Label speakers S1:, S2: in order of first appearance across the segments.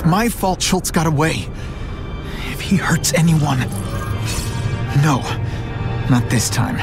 S1: It's my fault Schultz got away. If he hurts anyone... No, not this time.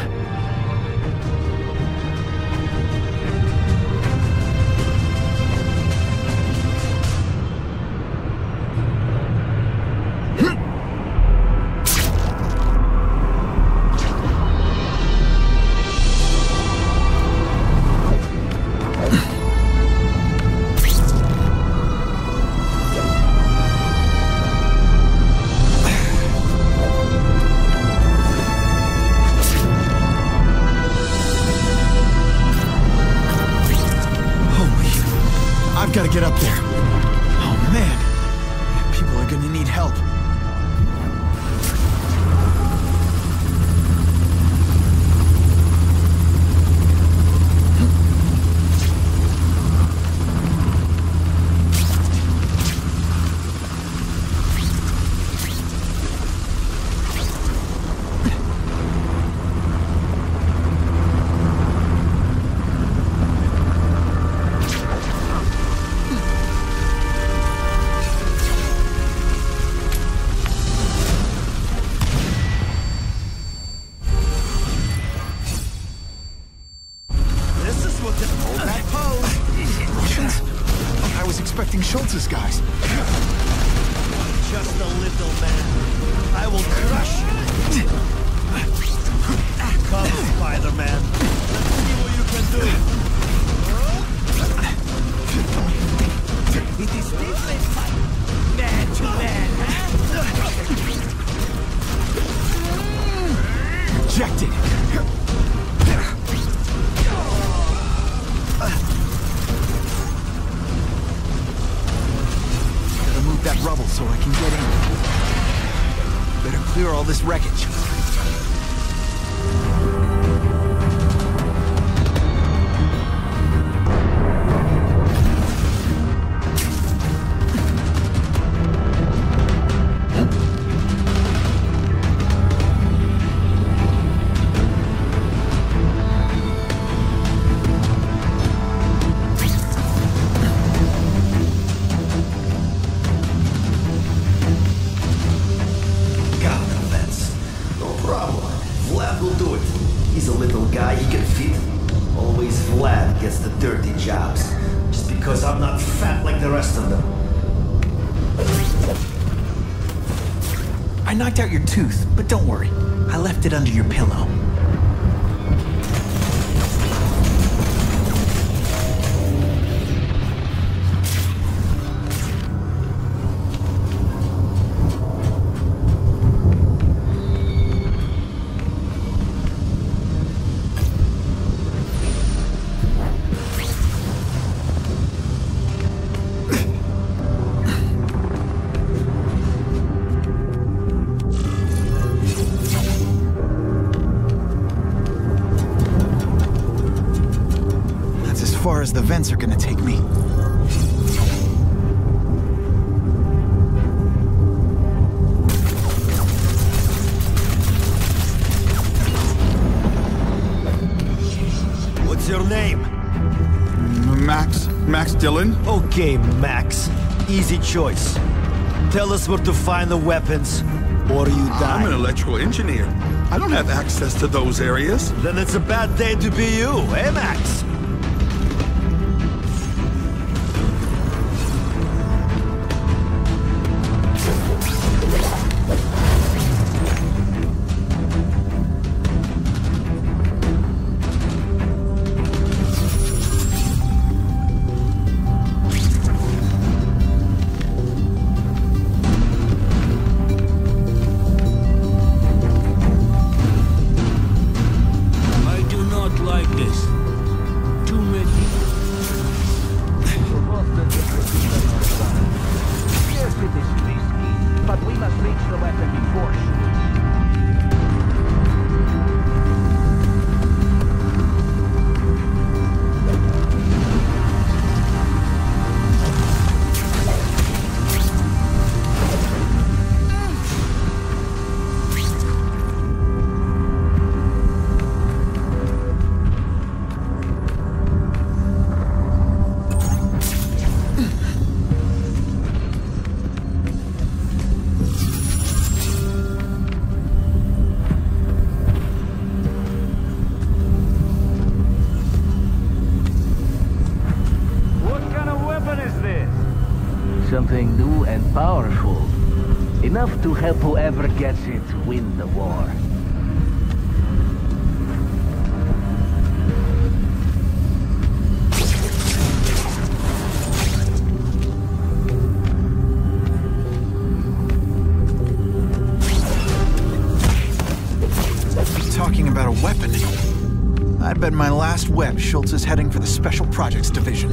S1: I've got to get up there. Oh man, people are gonna need help. Expecting Schultz's guys.
S2: Just a little man. I will crush you. Come, Spiderman. Let's see what you can do. It is different fight. Man to man, huh?
S1: Rejected. That rubble so I can get in. Better clear all this wreckage.
S2: Gets the dirty jobs, just because I'm not fat like the rest of them.
S1: I knocked out your tooth, but don't worry. I left it under your pillow. As far as the vents are gonna take me.
S2: What's your name?
S3: Max Dillon.
S2: Okay, Max. Easy choice. Tell us where to find the weapons, or you die.
S3: I'm an electrical engineer. I don't have access to those areas.
S2: Then it's a bad day to be you, eh, Max?
S4: like this. something new and powerful. Enough to help whoever gets it win the war.
S1: Talking about a weapon. I bet my last web Schultz is heading for the Special Projects Division.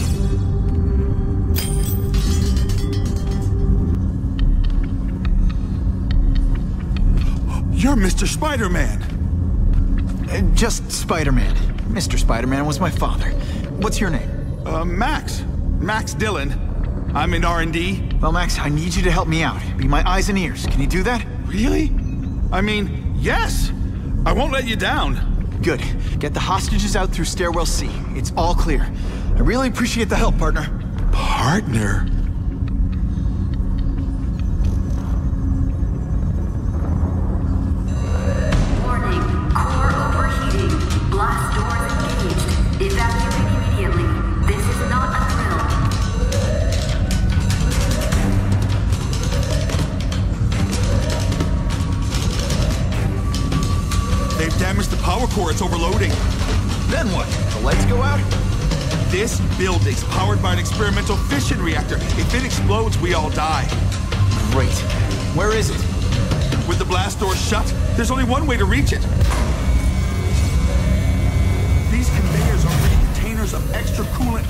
S3: You're Mr. Spider-Man!
S1: Just Spider-Man. Mr. Spider-Man was my father. What's your name?
S3: Max. Max Dillon. I'm in R&D.
S1: Well, Max, I need you to help me out. Be my eyes and ears. Can you do that?
S3: Really? I mean, yes! I won't let you down.
S1: Good. Get the hostages out through Stairwell C. It's all clear. I really appreciate the help, partner.
S3: Partner?
S5: Warning. Core overheating. Blast doors engaged. Evacuate immediately. This is not a drill.
S3: They've damaged the power core. It's overloading.
S1: Then what? The lights go out?
S3: This building's powered by an experimental fission reactor. If it explodes, we all die.
S1: Great. Where is it?
S3: With the blast doors shut, there's only one way to reach it. These conveyors are big containers of extra coolant.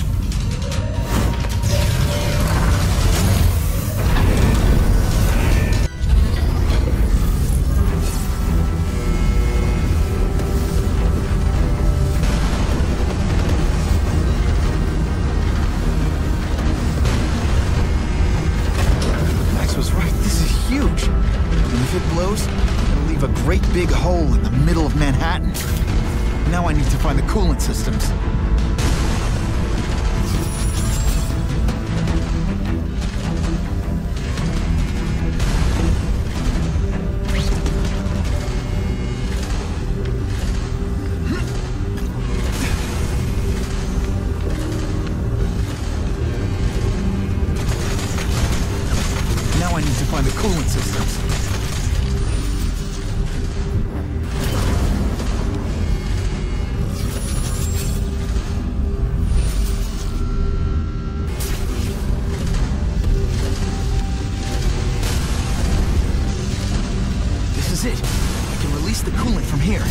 S1: Huge. And if it blows, it'll leave a great big hole in the middle of Manhattan. Now I need to find the coolant systems. Now I need to find the coolant systems. This is it. I can release the coolant from here.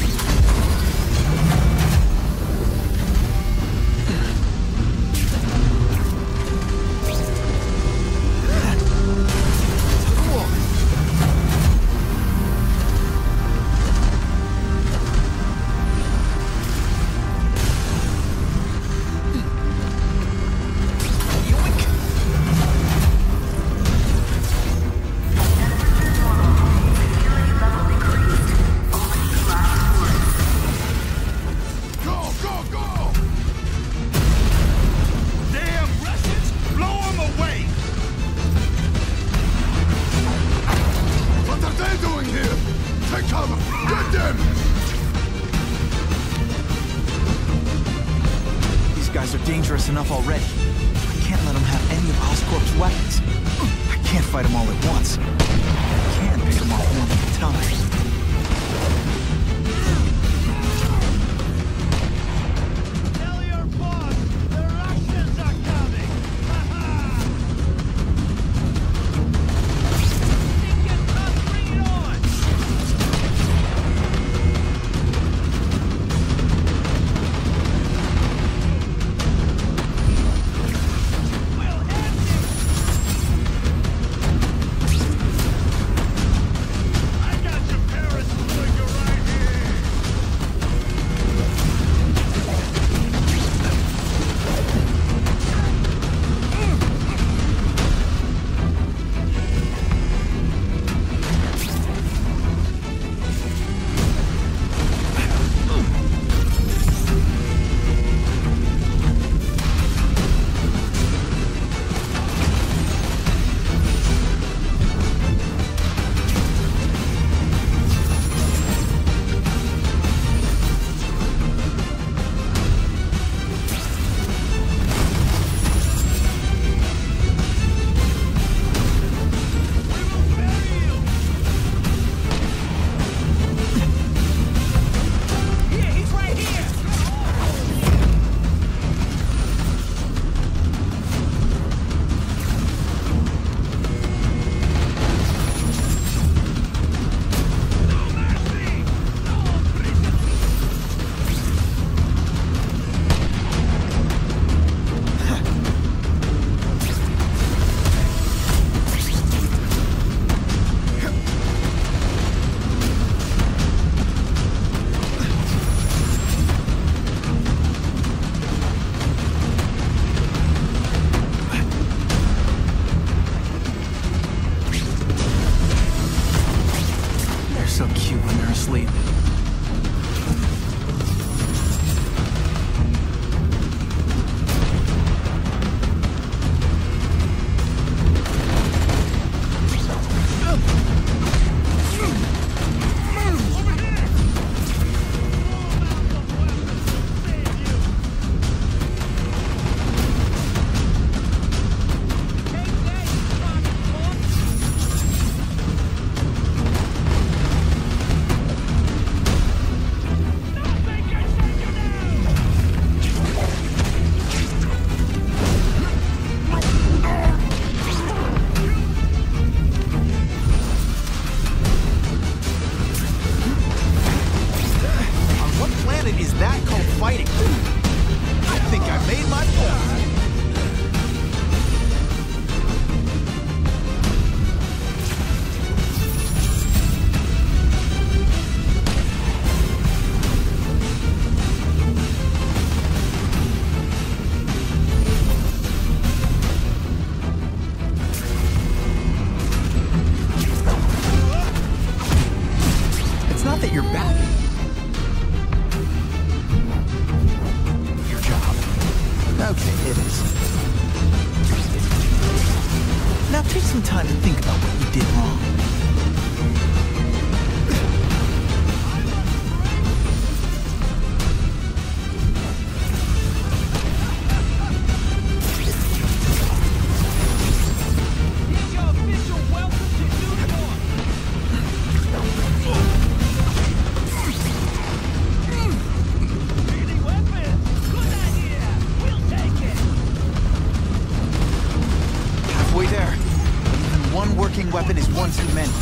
S1: Guys are dangerous enough already. I can't let them have any of Oscorp's weapons. I can't fight them all at once. I can pick them off one at a time.
S6: Tell your boss the Russians are coming! Bring it on! I got you
S1: Okay, it is. Now take some time to think about what you did wrong.
S6: Here's your official welcome to New York. Really weapons? Good idea. We'll take it.
S1: Halfway there. Even one working weapon is one too many.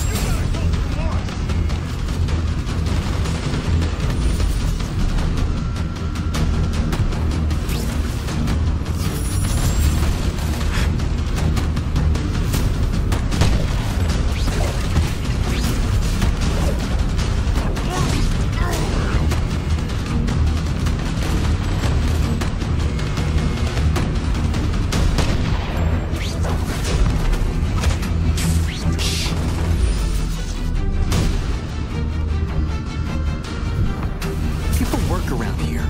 S1: People work around here.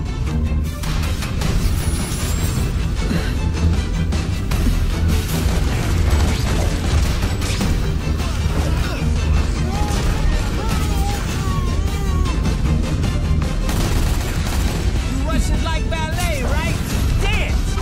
S6: Russians like ballet, right? Dance!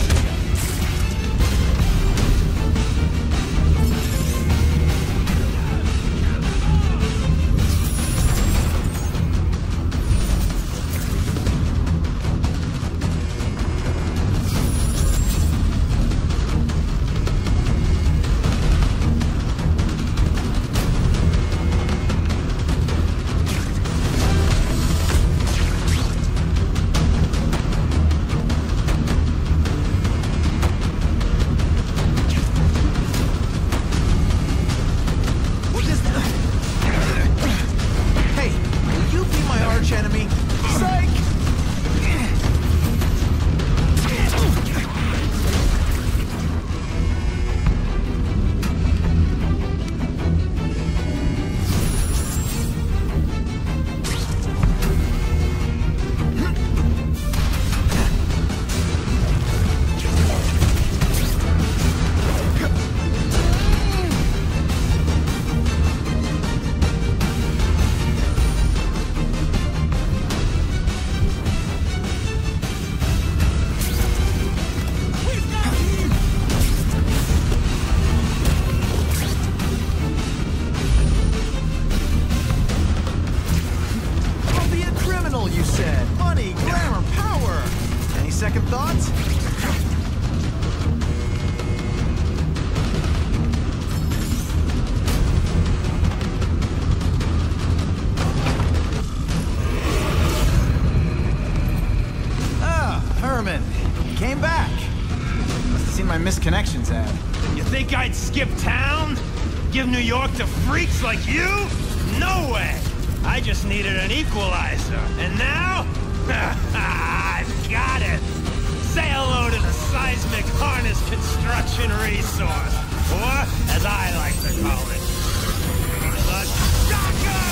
S1: Hey, will you be my arch enemy? Psych! I'll be a criminal, you said. Money, glamour, power. Any second thoughts? Ah, Herman. You came back. Must have seen my missed connections ad.
S6: You think I'd skip town? Give New York to freaks like you? No way! I just needed an equalizer. And now? I've got it! Say hello to the seismic harness construction resource. Or, as I like to call it, the Shocker!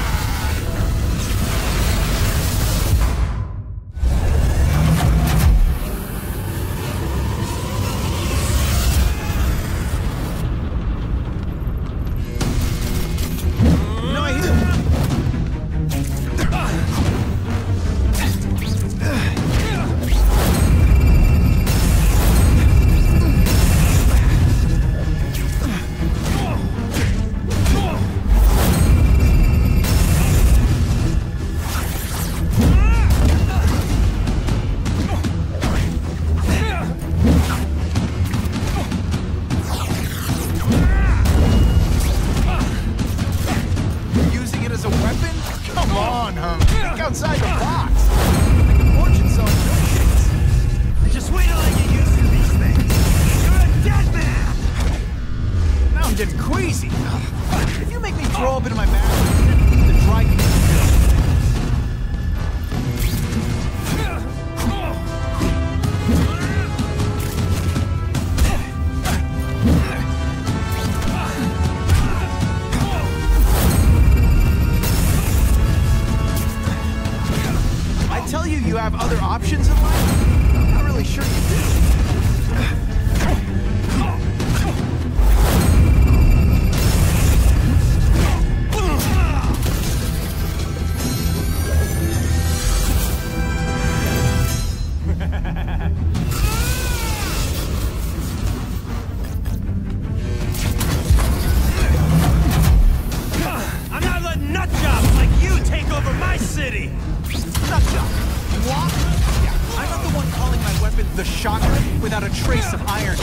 S1: No, I hear. Using it as a weapon? Come on, Herman. Think outside the box. Like a fortune selling milkshakes.
S6: Just wait till I get used to these things. You're a dead man!
S1: Now I'm getting queasy. If you make me throw up into my mouth, the dry can I tell you, you have other options in life? I'm not really sure you do.
S6: I'm not letting nutjobs like you take over my city!
S1: Nutjob. What? Yeah, I'm not the one calling my weapon the shotgun without a trace of iron.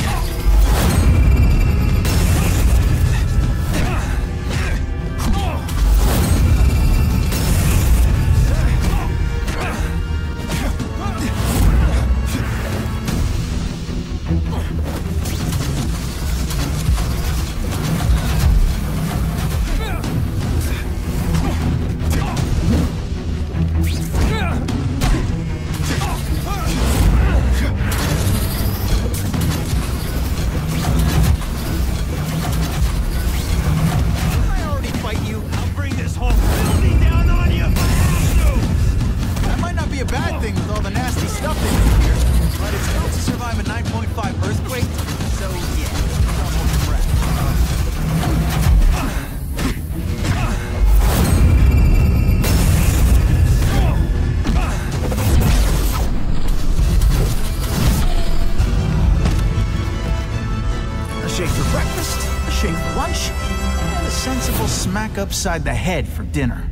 S1: Upside the head for dinner.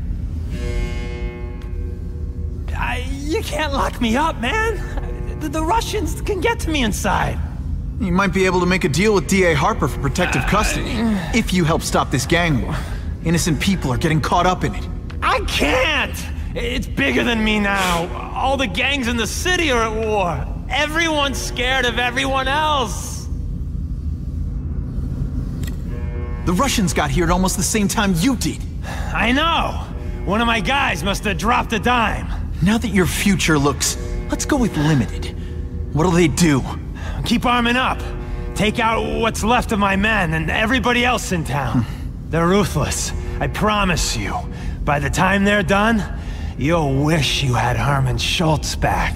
S6: You can't lock me up, man. The Russians can get to me inside.
S1: You might be able to make a deal with D.A. Harper for protective custody, if you help stop this gang war. Innocent people are getting caught up in it.
S6: I can't! It's bigger than me now. All the gangs in the city are at war. Everyone's scared of everyone else.
S1: The Russians got here at almost the same time you did.
S6: I know. One of my guys must have dropped a dime.
S1: Now that your future looks, let's go with limited. What'll they do?
S6: Keep arming up. Take out what's left of my men and everybody else in town. They're ruthless. I promise you. By the time they're done, you'll wish you had Herman Schultz back.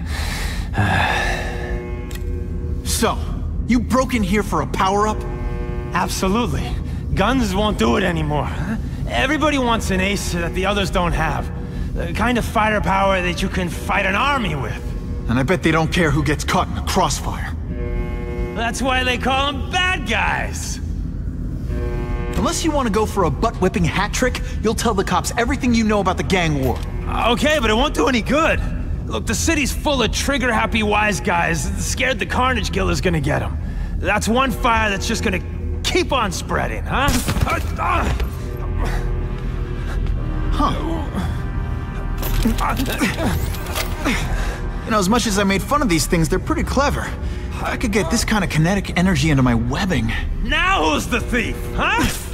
S1: So, you broke in here for a power-up?
S6: Absolutely. Guns won't do it anymore. Everybody wants an ace that the others don't have. The kind of fighter power that you can fight an army with.
S1: And I bet they don't care who gets caught in a crossfire.
S6: That's why they call them bad guys.
S1: Unless you want to go for a butt-whipping hat trick, you'll tell the cops everything you know about the gang war.
S6: Okay, but it won't do any good. Look, the city's full of trigger-happy wise guys scared the Carnage Killer's gonna get them. That's one fire that's just gonna keep on spreading, huh?
S1: You know, as much as I made fun of these things, they're pretty clever. I could get this kind of kinetic energy into my webbing.
S6: Now who's the thief, huh?